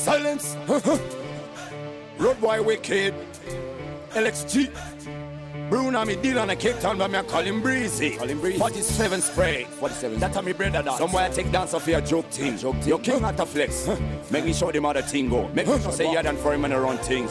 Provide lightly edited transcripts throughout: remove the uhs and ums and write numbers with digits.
Silence. Road boy wicked. LXG. Bruno me deal on a Cape Town, but me I call him Breezy. 47 spray. 47. That's how me brother that. Somewhere I take dance off your joke team. Your king not a flex. Make me show them how the thing go. Make me say yeah than for him and around things.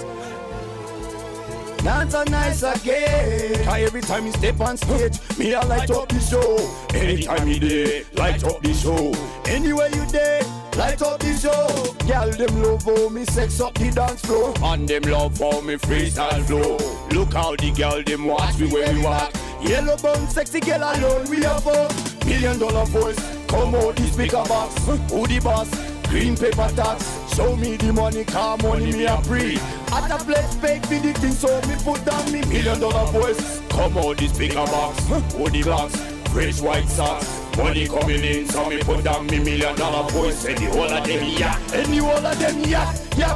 Dance on nice again. Cause every time he step on stage, me I light up the show. Anytime he there, light up the show. Anywhere you there, light up the show. Girl, them love how me sex up the dance floor. And them love how me freestyle flow. Look how the girl them watch me when we walk. Yellow bone, sexy girl alone, we have a $1 million voice. Come out this bigger box. Who the boss? Green paper tax. Show me the money, car money me a free. At a place fake for the thing, so me put down me $1 million voice. Come out this bigger box. Who the box? Fresh white socks. Money coming in, so me put down me $1 million voice. And the whole of them, yeah. And the whole of them, yeah.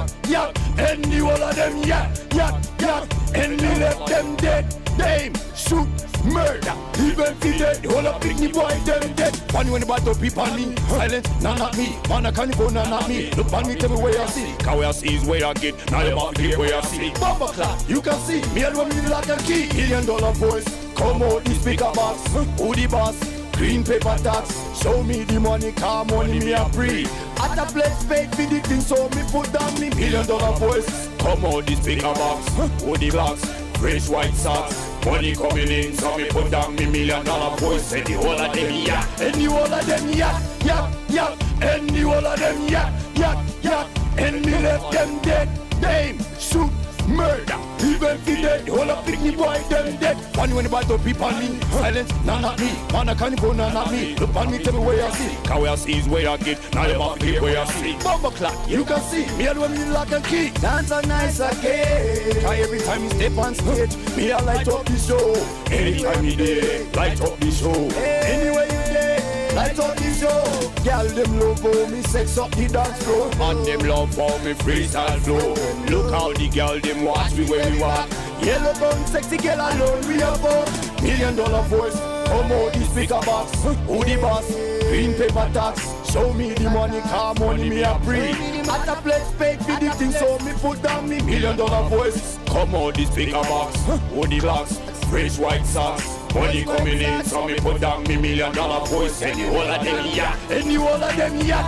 And the whole of them, yeah. And me left them dead. Damn, shoot, murder. Even if dead, the whole of picnic boy, them dead. Funny when the battle people on me. Silence, nah, not me. Man, I can't phone, not me. Look on me, tell me where I see. Cause where I see is where I get. Now them off the where I see. Bumper clap, you can see. Me and one me like a key. $1 million voice. Come out this bigger box. Who the boss? Green paper tax. Show me the money, car money me a free. At a place paid for the thing, so me put down me $1 million voice. Come out this bigger box. Who the box? Fresh white socks. Money coming in, so me put down me $1 million voice. And the whole of them, yeah. And the whole of them, yeah. And the whole of them, yeah. And me left them dead. Damn, shoot, murder. Even if he dead, the whole of picnic boy, them dead. Funny when the battle people on me. Silence, nah, not me. Man, I can't go, nah, not me. Look on me, tell me where I see. Cause where I see is where I get. Now them off the where I see. Bumper clock, you can see. Me and one me like a key. Dance on nice again. Cause every time he step on stage, me I light up the show. Anytime he there, light up the show. Anywhere you there, light up the show. Girl, them love how me sex up the dance floor. And them love how me freestyle flow. Look how the girl them watch me when we walk. Yellow bone, sexy girl alone, we have a $1 million voice. Come out this bigger box. Who the boss? Green paper tax. Show me the money, car money me a free. At a place paid for the thing, so me put down me $1 million voice. Come out this bigger box. Who the box? Fresh white socks. Money coming in, so me put down me $1 million voice. And the whole of them, yeah. And the whole of them, yeah.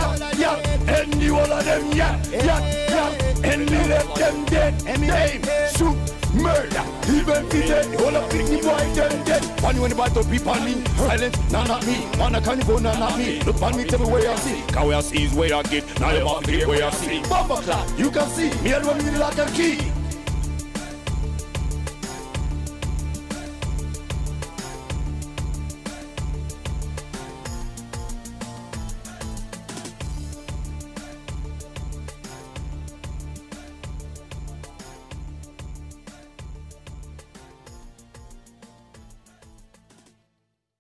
And the whole of them, yeah. And me left them dead. Damn, shoot, murder. Even if he dead, the whole of picnic boy, them dead. Funny when the battle people on me. Silence, nah, not me. Man, I can't go, nah, not me. Look on me, tell me where I see. Cause where I see is where I get. Now them off the where I see. Bumper clap, you can see. Me and one me like a key.